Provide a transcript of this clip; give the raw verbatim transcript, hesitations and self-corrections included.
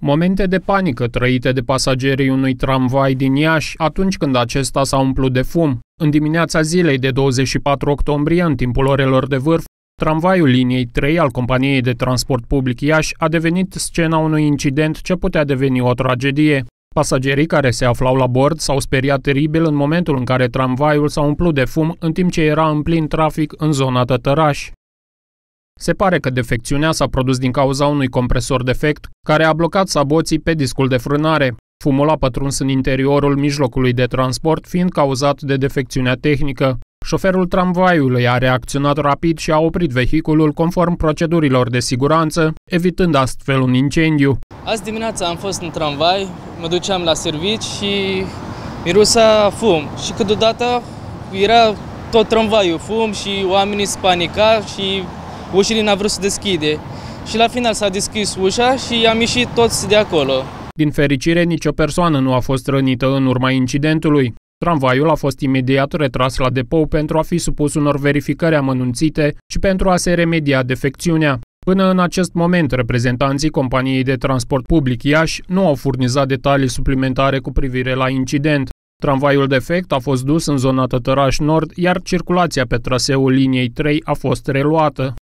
Momente de panică trăite de pasagerii unui tramvai din Iași atunci când acesta s-a umplut de fum. În dimineața zilei de douăzeci și patru octombrie, în timpul orelor de vârf, tramvaiul liniei trei al companiei de transport public Iași a devenit scena unui incident ce putea deveni o tragedie. Pasagerii care se aflau la bord s-au speriat teribil în momentul în care tramvaiul s-a umplut de fum în timp ce era în plin trafic în zona Tătăraș. Se pare că defecțiunea s-a produs din cauza unui compresor defect care a blocat saboții pe discul de frânare. Fumul a pătruns în interiorul mijlocului de transport, fiind cauzat de defecțiunea tehnică. Șoferul tramvaiului a reacționat rapid și a oprit vehiculul conform procedurilor de siguranță, evitând astfel un incendiu. Azi dimineața am fost în tramvai, mă duceam la servici și mirosa fum. Și câteodată era tot tramvaiul fum și oamenii se panica și ușile n-a vrut să deschide. Și la final s-a deschis ușa și am ieșit toți de acolo. Din fericire, nicio persoană nu a fost rănită în urma incidentului. Tramvaiul a fost imediat retras la depou pentru a fi supus unor verificări amănunțite și pentru a se remedia defecțiunea. Până în acest moment, reprezentanții companiei de transport public Iași nu au furnizat detalii suplimentare cu privire la incident. Tramvaiul defect a fost dus în zona Tătăraș Nord, iar circulația pe traseul liniei trei a fost reluată.